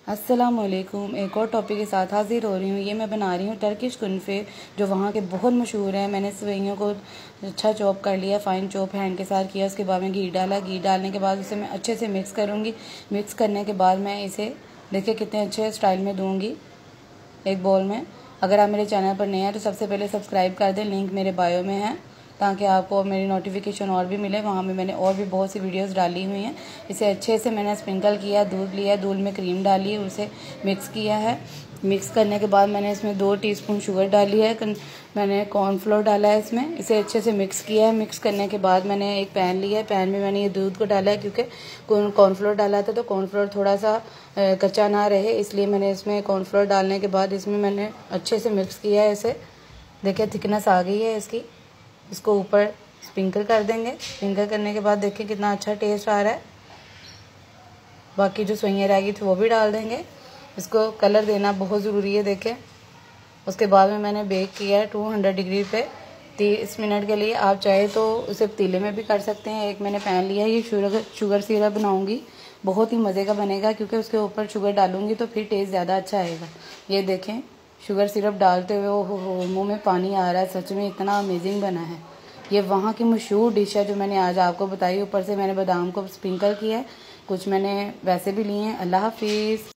अस्सलामुअलैकुम। एक और टॉपिक के साथ हाजिर हो रही हूँ। ये मैं बना रही हूँ टर्किश कुनफे, जो वहाँ के बहुत मशहूर हैं। मैंने सेवइयों को अच्छा चॉप कर लिया, फ़ाइन चॉप हैंड के साथ किया। उसके बाद में घी डाला। घी डालने के बाद इसे मैं अच्छे से मिक्स करूँगी। मिक्स करने के बाद मैं इसे देखिए कितने अच्छे स्टाइल में दूँगी एक बॉल में। अगर आप मेरे चैनल पर नए हैं तो सबसे पहले सब्सक्राइब कर दें, लिंक मेरे बायो में है, ताकि आपको मेरी नोटिफिकेशन और भी मिले। वहाँ में मैंने और भी बहुत सी वीडियोस डाली हुई हैं। इसे अच्छे से मैंने स्प्रिंकल किया, दूध लिया, दूध में क्रीम डाली, उसे मिक्स किया है। मिक्स करने के बाद मैंने इसमें 2 टीस्पून शुगर डाली है, मैंने कॉर्नफ्लोर डाला है इसमें। इसे अच्छे से मिक्स किया है। मिक्स करने के बाद मैंने एक पैन लिया है, पैन में मैंने ये दूध को डाला है, क्योंकि कॉर्नफ्लोर डाला था तो कॉर्नफ्लोर थोड़ा सा कच्चा ना रहे, इसलिए मैंने इसमें कॉर्नफ्लोर डालने के बाद इसमें मैंने अच्छे से मिक्स किया है। इसे देखिए थिकनेस आ गई है इसकी। इसको ऊपर स्प्रिंकल कर देंगे। स्प्रिंकल करने के बाद देखिए कितना अच्छा टेस्ट आ रहा है। बाकी जो सेवइयां रह गई थी वो भी डाल देंगे। इसको कलर देना बहुत ज़रूरी है। देखें उसके बाद में मैंने बेक किया है 200 डिग्री पे 30 मिनट के लिए। आप चाहे तो उसे पतीले में भी कर सकते हैं। एक मैंने पैन लिया है, ये शुगर सिरप बनाऊंगी, बहुत ही मज़े का बनेगा, क्योंकि उसके ऊपर शुगर डालूंगी तो फिर टेस्ट ज़्यादा अच्छा आएगा। ये देखें शुगर सिरप डालते हुए वो मुँह में पानी आ रहा है। सच में इतना अमेजिंग बना है। ये वहाँ की मशहूर डिश है जो मैंने आज आपको बताई। ऊपर से मैंने बादाम को स्प्रिंकल किया है, कुछ मैंने वैसे भी लिए हैं। अल्लाह हाफिज़।